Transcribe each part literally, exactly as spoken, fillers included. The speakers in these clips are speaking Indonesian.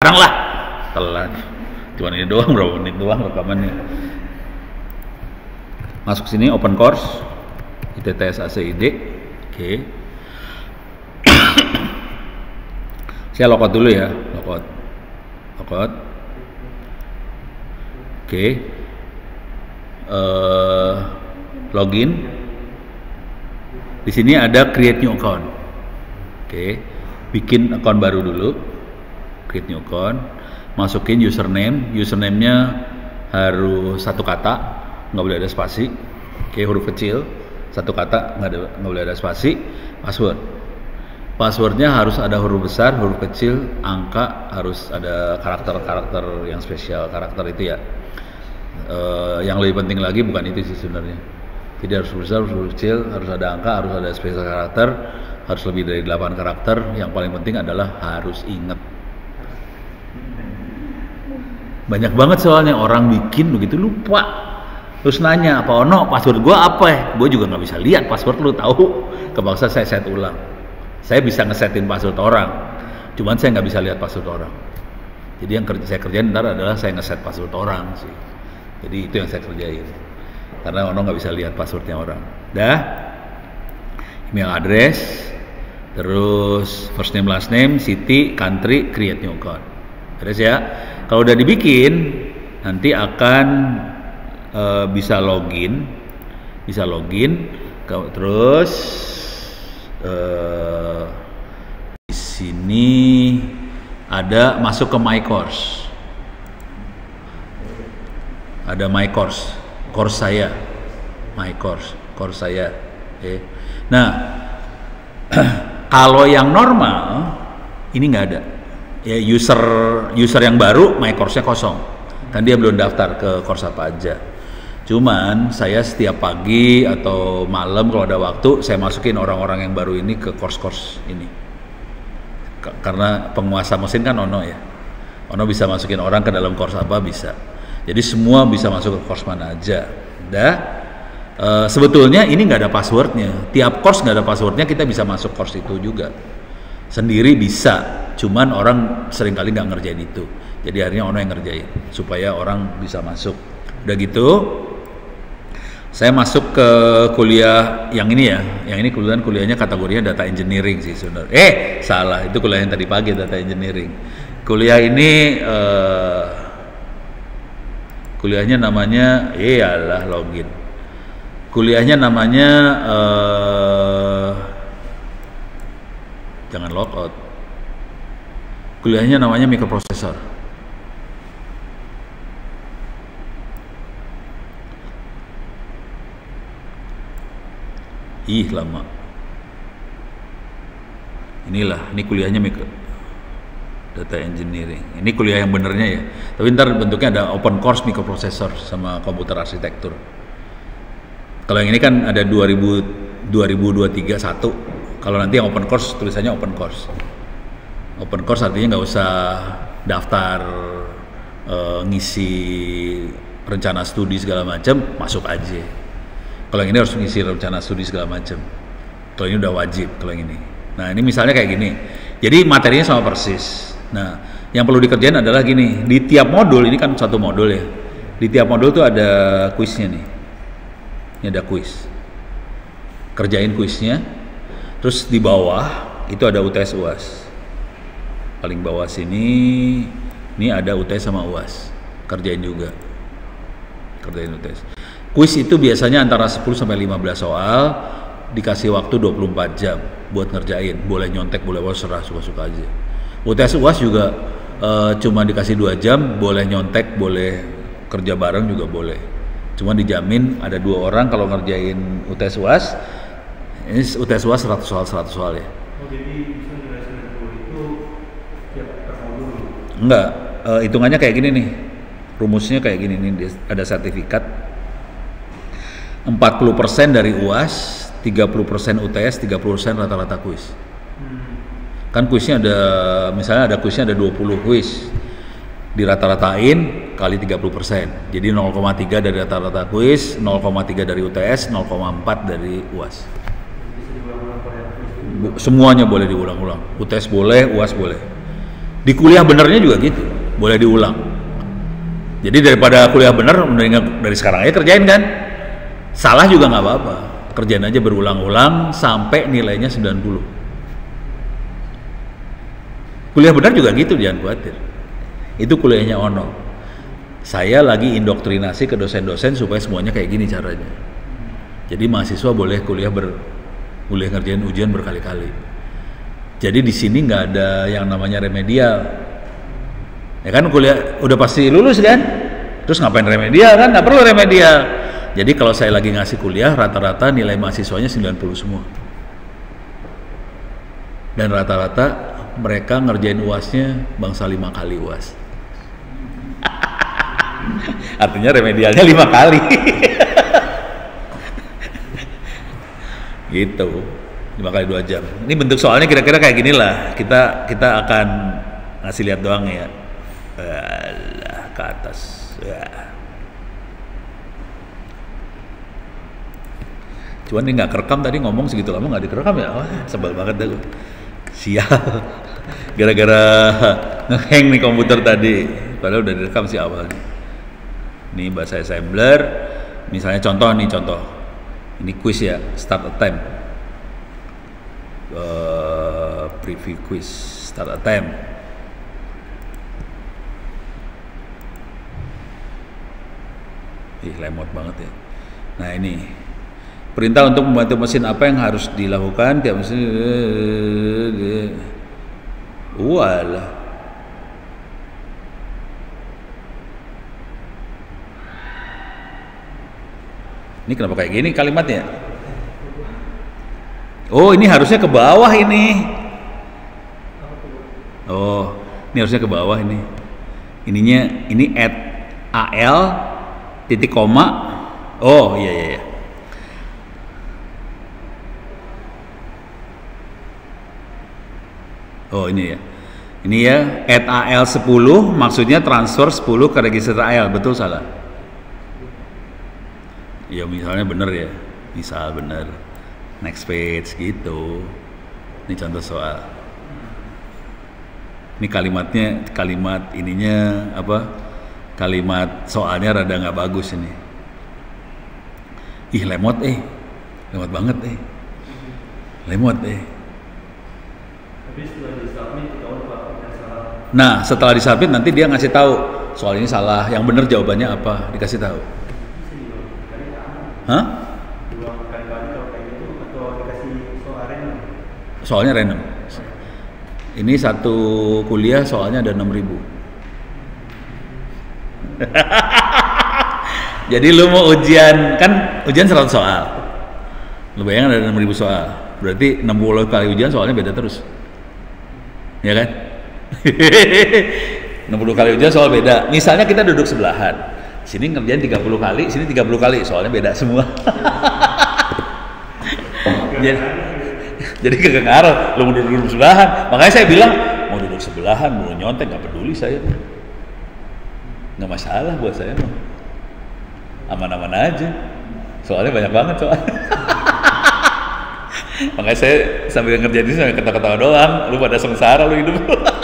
sekarang lah. Telat. Cuman ini doang, berapa menit doang rekamannya. Masuk sini open course I T T S A C I D. Oke. Okay. Saya logout dulu ya, logout. Logout. Oke. Okay. Uh, login. Di sini ada create new account. Oke. Okay. Bikin account baru dulu. Create new account. Masukin username. Username-nya harus satu kata, nggak boleh ada spasi. Oke, okay, huruf kecil, satu kata, nggak ada, nggak boleh ada spasi. Password. Passwordnya harus ada huruf besar, huruf kecil, angka, harus ada karakter-karakter yang spesial, karakter itu ya. Uh, yang lebih penting lagi bukan itu sih sebenarnya. Jadi harus besar, huruf kecil, harus ada angka, harus ada spesial karakter, harus lebih dari delapan karakter. Yang paling penting adalah harus ingat. Banyak banget soalnya orang bikin begitu lupa. Terus nanya, Pak Ono, password gue apa ya? Gue juga nggak bisa lihat password lu, tahu. Kebangsa saya set ulang. Saya bisa ngesetin password orang, cuman saya nggak bisa lihat password orang. Jadi yang kerja, saya kerjain ntar adalah saya ngeset password orang sih. Jadi itu yang saya kerjain. Karena Ono nggak bisa lihat passwordnya orang. Dah, email address, terus first name, last name, city, country, create new account. Terus ya, kalau udah dibikin, nanti akan uh, bisa login, bisa login, terus uh, di sini ada masuk ke my course, ada my course, course saya, my course, course saya. Okay. Nah, kalau yang normal ini nggak ada. Ya, user user yang baru my course-nya kosong kan, dia belum daftar ke course apa aja. Cuman saya setiap pagi atau malam kalau ada waktu saya masukin orang-orang yang baru ini ke course-course ini. K karena penguasa mesin kan Ono ya, Ono bisa masukin orang ke dalam course apa bisa. Jadi semua bisa masuk ke course mana aja. Dah, e, sebetulnya ini nggak ada passwordnya. Tiap course nggak ada passwordnya, kita bisa masuk course itu juga sendiri bisa. Cuman orang seringkali nggak ngerjain itu, jadi akhirnya Ono yang ngerjain supaya orang bisa masuk. Udah gitu, saya masuk ke kuliah yang ini ya, yang ini kebetulan kuliahnya kategorinya data engineering sih sebenarnya. Eh salah, itu kuliah yang tadi pagi, data engineering. Kuliah ini uh, kuliahnya namanya, iyalah login. Kuliahnya namanya uh, jangan logout. Kuliahnya namanya mikroprosesor. Ih lama. Inilah, ini kuliahnya mikro data engineering. Ini kuliah yang benernya ya. Tapi ntar bentuknya ada open course mikroprosesor sama komputer arsitektur. Kalau yang ini kan ada dua ribu dua puluh tiga satu. Kalau nanti yang open course tulisannya open course. Open course artinya nggak usah daftar, e, ngisi rencana studi segala macam, masuk aja. Kalau yang ini harus ngisi rencana studi segala macam. Kalau ini udah wajib, kalau yang ini. Nah ini misalnya kayak gini. Jadi materinya sama persis. Nah yang perlu dikerjain adalah gini. Di tiap modul, ini kan satu modul ya. Di tiap modul tuh ada kuisnya nih. Ini ada kuis. Kerjain kuisnya. Terus di bawah itu ada U T S U A S. Paling bawah sini ini ada U T S sama U A S, kerjain juga, kerjain U T S. Kuis itu biasanya antara sepuluh sampai lima belas soal, dikasih waktu dua puluh empat jam buat ngerjain. Boleh nyontek, boleh serah, suka-suka aja. U T S U A S juga e, cuma dikasih dua jam, boleh nyontek, boleh kerja bareng juga boleh. Cuma dijamin ada dua orang kalau ngerjain U T S U A S. Ini U T S U A S seratus soal, seratus soal ya. Oh, jadi enggak, e, hitungannya kayak gini nih, rumusnya kayak gini nih, ada sertifikat empat puluh persen dari U A S, tiga puluh persen U T S, tiga puluh persen rata-rata kuis. hmm. Kan kuisnya ada, misalnya ada kuisnya ada dua puluh kuis, dirata-ratain kali tiga puluh persen, jadi nol koma tiga dari rata-rata kuis, nol koma tiga dari U T S, nol koma empat dari U A S. Semuanya boleh diulang-ulang, U T S boleh, U A S boleh. Di kuliah benernya juga gitu, boleh diulang. Jadi daripada kuliah bener, mendingan dari sekarang aja kerjain kan. Salah juga nggak apa-apa, kerjain aja berulang-ulang sampai nilainya sembilan puluh. Kuliah bener juga gitu, jangan khawatir. Itu kuliahnya Ono. Saya lagi indoktrinasi ke dosen-dosen supaya semuanya kayak gini caranya. Jadi mahasiswa boleh kuliah ber, boleh ngerjain ujian berkali-kali. Jadi di sini nggak ada yang namanya remedial. Ya kan kuliah udah pasti lulus kan? Terus ngapain remedial kan? Nggak perlu remedial. Jadi kalau saya lagi ngasih kuliah, rata-rata nilai mahasiswanya sembilan puluh semua. Dan rata-rata mereka ngerjain U A S-nya bangsa lima kali U A S. Artinya remedialnya lima kali. Gitu, lima kali dua jam. Ini bentuk soalnya kira-kira kayak gini lah. Kita kita akan ngasih lihat doang ya. Alah, ke atas. Ya. Cuman ini nggak kerekam tadi ngomong segitu lama nggak dikerekam ya. Wah, sebel banget dah gue. Sial. Gara-gara ngehang nih komputer tadi. Padahal udah direkam sih awalnya. Ini bahasa assembler, misalnya contoh nih contoh, ini quiz ya, start attempt, uh, preview quiz, start attempt. Ih, lemot banget ya. Nah ini perintah untuk membantu mesin apa yang harus dilakukan tiap mesin. Walah. Ini kenapa kayak gini kalimatnya? Oh, ini harusnya ke bawah ini. Oh, ini harusnya ke bawah ini. Ininya ini at al titik koma. Oh, iya iya iya. Oh, ini ya. Ini ya at al sepuluh maksudnya transfer sepuluh ke register al, betul salah? Ya misalnya bener ya, misal bener, next page gitu. Ini contoh soal. Ini kalimatnya, kalimat ininya apa? Kalimat soalnya rada nggak bagus ini. Ih lemot eh, lemot banget eh, lemot eh. Nah setelah disubmit nanti dia ngasih tahu soal ini salah, yang bener jawabannya apa, dikasih tahu. Hah? Soalnya random. Ini satu kuliah soalnya ada enam ribu. Jadi lu mau ujian, kan ujian seratus soal. Lu bayangin ada enam ribu soal. Berarti enam puluh kali ujian soalnya beda terus. Ya kan? enam puluh kali ujian soal beda. Misalnya kita duduk sebelahan. Sini ngerjain tiga puluh kali, sini tiga puluh kali, soalnya beda semua. jadi jadi kagak ngaruh, lu mau duduk sebelahan. Makanya saya bilang, mau duduk sebelahan, mau nyontek, gak peduli saya. Gak masalah buat saya mah. Aman-aman aja. Soalnya banyak banget soalnya. Makanya saya sambil ngerjain ini sambil ketawa-ketawa doang, lu pada sengsara lu hidup.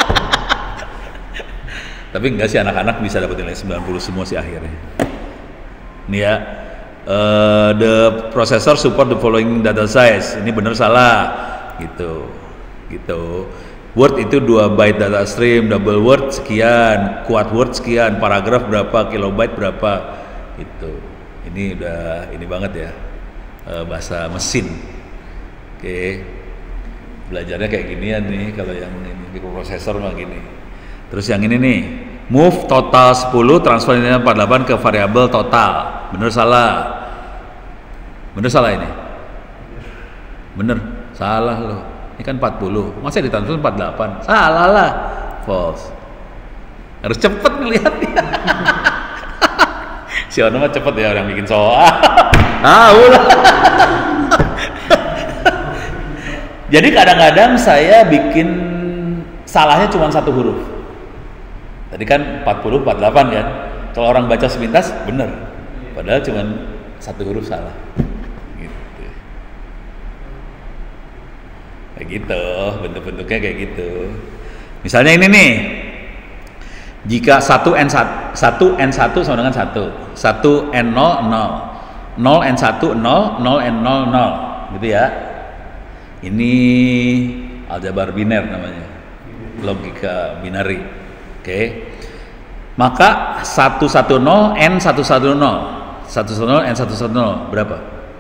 Tapi enggak sih, anak-anak bisa dapat nilai sembilan puluh semua sih akhirnya. Ini ya, uh, the processor support the following data size. Ini bener salah, gitu, gitu. Word itu dua byte data stream, double word sekian, quad word sekian, paragraf berapa, kilobyte berapa, gitu. Ini udah ini banget ya, uh, bahasa mesin. Oke, belajarnya kayak ginian nih kalau yang ini mikroprosesor mah gini. Terus yang ini nih, move total sepuluh, transfer nilai empat puluh delapan ke variabel total. Bener salah? Bener salah ini? Bener, salah loh. Ini kan empat puluh, masa ditransfer empat puluh delapan? Salah lah, false. Harus cepet ngeliatnya. Si Ono mah cepet ya orang bikin soal. Ah, ulah. Jadi kadang-kadang saya bikin salahnya cuma satu huruf. Tadi kan empat puluh, empat puluh delapan kan. Kalau orang baca sepintas bener. Padahal cuma satu huruf salah. Gitu. Kayak gitu, bentuk-bentuknya kayak gitu. Misalnya ini nih, jika satu N satu N satu sama dengan satu, satu N nol nol, nol N satu nol, nol N nol nol, gitu ya. Ini aljabar biner namanya, logika binari. Oke. Maka seratus sepuluh N seratus sepuluh, seratus sepuluh N seratus sepuluh berapa?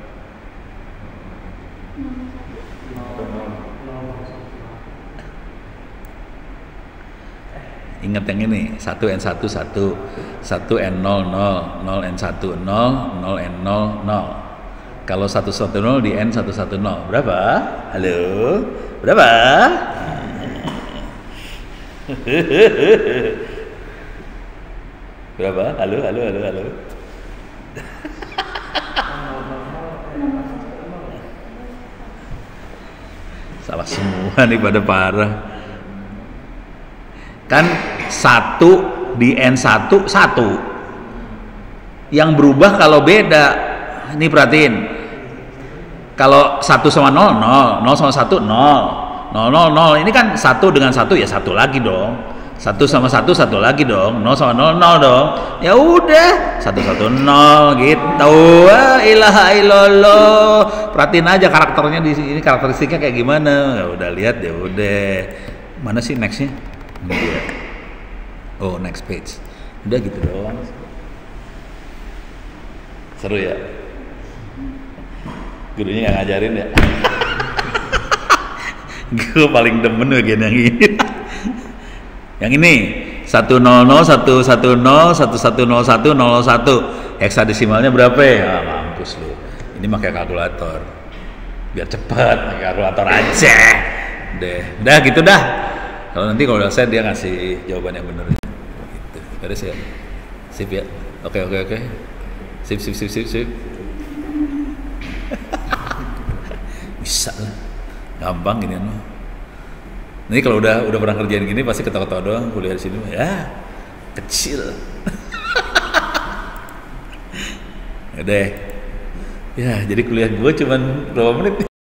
Ingat yang ini, satu N satu satu, satu N nol nol, nol N satu nol, nol N nol nol. Kalau seratus sepuluh di N seratus sepuluh berapa? Halo? Berapa? Berapa? Halo, halo, halo, halo. Salah semua nih, pada parah. Kan satu di N satu satu. Yang berubah kalau beda. Ini perhatiin. Kalau satu sama nol nol, nol sama satu nol, nol nol nol. Ini kan satu dengan satu ya satu lagi dong. Satu sama satu satu lagi dong. Nol sama nol nol dong. Ya udah satu satu nol gitu. Wah, ilaha illallah. Perhatiin aja karakternya di sini, karakteristiknya kayak gimana. Ya udah lihat ya udah. Mana sih nextnya? Ini dia. Oh, next page. Udah gitu doang. Seru ya? Gurunya nggak ngajarin ya? Gue paling demen bagian yang ini. Yang ini satu nol nol satu satu nol satu satu nol satu nol satu. Heksadesimalnya berapa ya? Ah, mampus lu. Ini pakai kalkulator. Biar cepat, pakai kalkulator aja. Deh, udah gitu dah. Kalau nanti kalau udah selesai dia ngasih jawaban yang benar. Gitu. Beres ya? Sip ya? Oke oke oke. Sip sip sip sip sip. Bisa lah. Gampang gini loh. Nanti kalau udah udah pernah kerjain gini pasti ketawa-ketawa doang kuliah di sini. Ya, kecil. Udah. Ya, jadi kuliah gue cuman berapa menit nih?